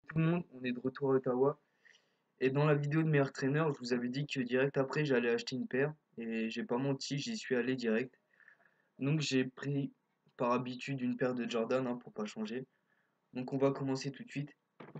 tout le monde, on est de retour à Ottawa. Et dans la vidéo de meilleur traîneur, je vous avais dit que direct après, j'allais acheter une paire. Et j'ai pas menti, j'y suis allé direct. Donc j'ai pris par habitude une paire de Jordan hein, pour pas changer. Donc on va commencer tout de suite.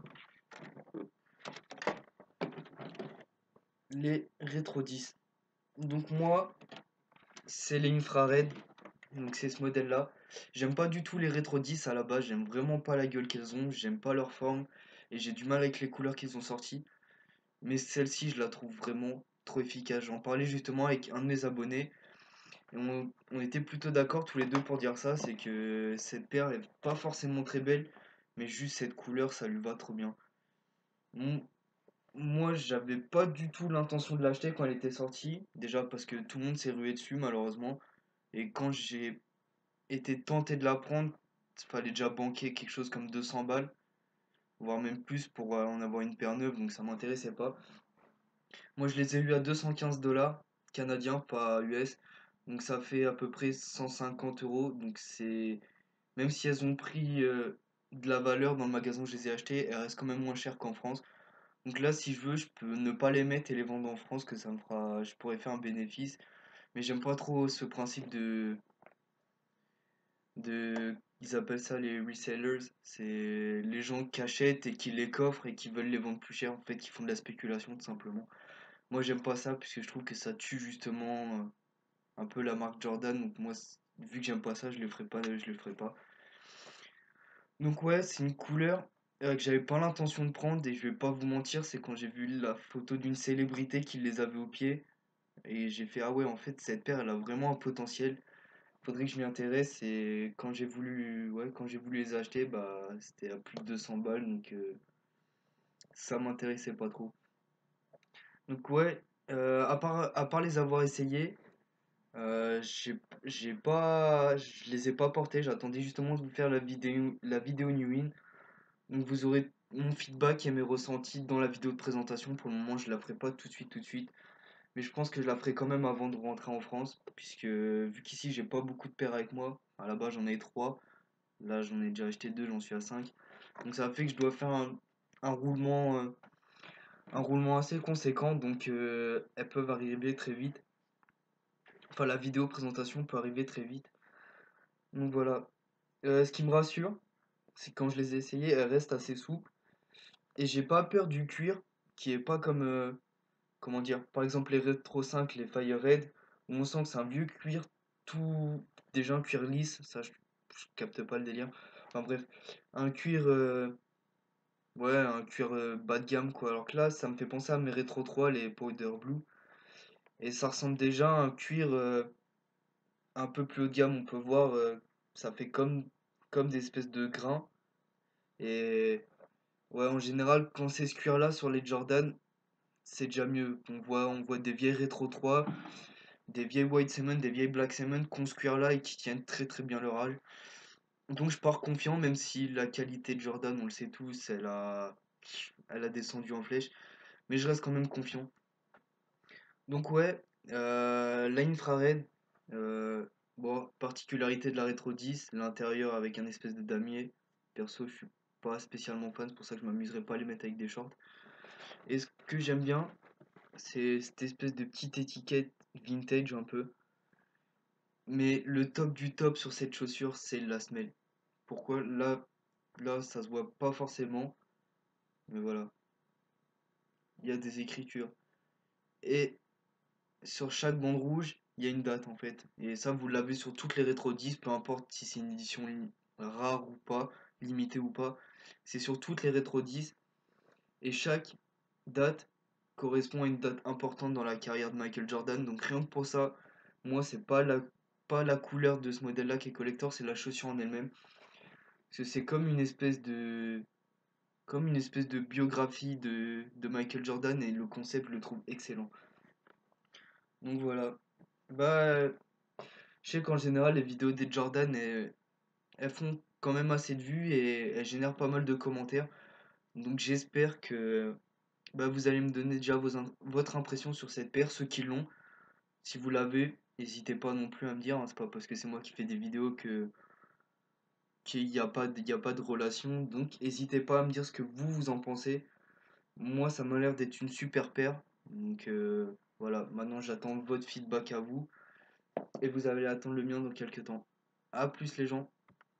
Les Retro 10. Donc moi, c'est les infrared. Donc c'est ce modèle-là. J'aime pas du tout les Retro 10 à la base. J'aime vraiment pas la gueule qu'elles ont. J'aime pas leur forme. Et j'ai du mal avec les couleurs qu'ils ont sorties. Mais celle-ci, je la trouve vraiment trop efficace. J'en parlais justement avec un de mes abonnés. Et on était plutôt d'accord tous les deux pour dire ça. C'est que cette paire est pas forcément très belle. Mais juste cette couleur, ça lui va trop bien. Mon- Moi, j'avais pas du tout l'intention de l'acheter quand elle était sortie. Déjà parce que tout le monde s'est rué dessus, malheureusement. Et quand j'ai été tenté de la prendre, il fallait déjà banquer quelque chose comme 200 balles, voire même plus pour en avoir une paire neuve, donc ça m'intéressait pas. Moi, je les ai eu à 215 dollars canadiens, pas US. Donc ça fait à peu près 150 euros. Donc c'est. Même si elles ont pris de la valeur dans le magasin où je les ai achetées, elles restent quand même moins chères qu'en France. Donc là, si je veux, je peux ne pas les mettre et les vendre en France, que ça me fera. Je pourrais faire un bénéfice. Mais j'aime pas trop ce principe ils appellent ça les resellers. C'est les gens qui achètent et qui les coffrent et qui veulent les vendre plus cher, en fait, qui font de la spéculation tout simplement. Moi, j'aime pas ça puisque je trouve que ça tue justement un peu la marque Jordan. Donc moi, vu que j'aime pas ça, je le ferai pas. Donc ouais, c'est une couleur que j'avais pas l'intention de prendre et je vais pas vous mentir, c'est quand j'ai vu la photo d'une célébrité qui les avait au pied et j'ai fait ah ouais, en fait cette paire elle a vraiment un potentiel. Faudrait que je m'y intéresse et quand j'ai voulu les acheter, bah c'était à plus de 200 balles donc ça m'intéressait pas trop. Donc ouais, à part les avoir essayés, je les ai pas portés. J'attendais justement de vous faire la vidéo New In. Donc vous aurez mon feedback et mes ressentis dans la vidéo de présentation. Pour le moment, je la ferai pas tout de suite. Mais je pense que je la ferai quand même avant de rentrer en France, puisque vu qu'ici j'ai pas beaucoup de paires avec moi. À la base j'en ai 3. Là j'en ai déjà acheté 2, j'en suis à 5. Donc ça fait que je dois faire un un roulement assez conséquent. Donc elles peuvent arriver très vite. Enfin, la vidéo présentation peut arriver très vite. Donc voilà. Ce qui me rassure, c'est que quand je les ai essayées, elles restent assez souples. Et j'ai pas peur du cuir, qui est pas comme, comment dire, par exemple les Retro 5, les Fire Red, où on sent que c'est un vieux cuir, tout, déjà un cuir lisse, ça je capte pas le délire. Enfin bref, un cuir, ouais, un cuir bas de gamme quoi. Alors que là, ça me fait penser à mes Retro 3, les Powder Blue. Et ça ressemble déjà à un cuir un peu plus haut de gamme, on peut voir, ça fait comme des espèces de grains. Et ouais, en général, quand c'est ce cuir-là sur les Jordan, c'est déjà mieux. On voit des vieilles Retro 3, des vieilles White Cement, des vieilles Black Cement qui ont ce cuir-là et qui tiennent très bien leur âge. Donc je pars confiant, même si la qualité de Jordan, on le sait tous, elle a descendu en flèche. Mais je reste quand même confiant. Donc ouais, l'infrared, euh, bon, particularité de la Retro 10, l'intérieur avec un espèce de damier. Perso, je suis pas spécialement fan, c'est pour ça que je m'amuserais pas à les mettre avec des shorts. Et ce que j'aime bien, c'est cette espèce de petite étiquette vintage un peu. Mais le top du top sur cette chaussure, c'est la semelle. Pourquoi? Là, ça se voit pas forcément, mais voilà, il y a des écritures. Et sur chaque bande rouge, il y a une date en fait. Et ça, vous l'avez sur toutes les rétro 10, peu importe si c'est une édition rare ou pas, limitée ou pas. C'est sur toutes les rétro 10. Et chaque date correspond à une date importante dans la carrière de Michael Jordan. Donc rien que pour ça, moi, c'est pas la couleur de ce modèle-là qui est collector, c'est la chaussure en elle-même. Parce que c'est comme une espèce de biographie de Michael Jordan et le concept, je le trouve excellent. Donc voilà. Bah, je sais qu'en général, les vidéos des Jordan, elles font quand même assez de vues et elles génèrent pas mal de commentaires. Donc j'espère que bah, vous allez me donner déjà votre impression sur cette paire, ceux qui l'ont. Si vous l'avez, n'hésitez pas non plus à me dire, hein, c'est pas parce que c'est moi qui fais des vidéos il y a pas de relation. Donc n'hésitez pas à me dire ce que vous en pensez. Moi, ça m'a l'air d'être une super paire. Donc voilà, maintenant j'attends votre feedback à vous. Et vous allez attendre le mien dans quelques temps. À plus les gens.